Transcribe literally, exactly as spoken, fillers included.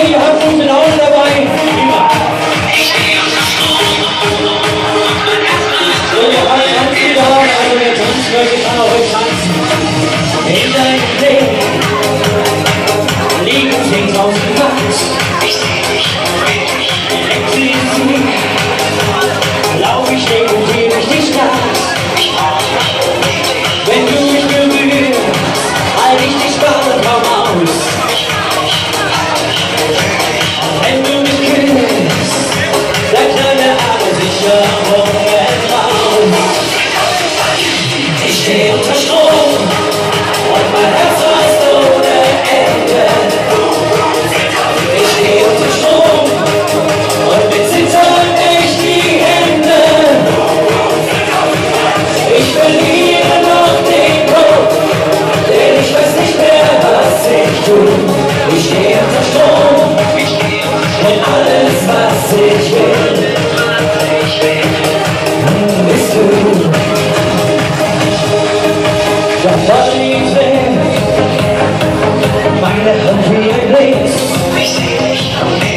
ihr habt gute Laune dabei. Prima. So, ihr habt ganz gut da, also wer tanzen möchte, kann auch ruhig tanzen. In deinem Leben liegen zehntausend Watt. Elektrizität, lauf ich stehen und gebe ich dich Gas. Wenn du mich berührst, halt ich dich bald und komm aus. Wenn du mich küsst, dann knallt der Arme sicher vorwärts raus. Ich steh unter Strom und mein Herz rast ohne Ende. Ich steh unter Strom und mit zittern echt die Hände. Ich verliere noch den Kopf, denn ich weiß nicht mehr, was ich tue. Ich steh unter Strom und alles, was ich will, bist du. Doch was ich will, meine Hand wie ein Blitz.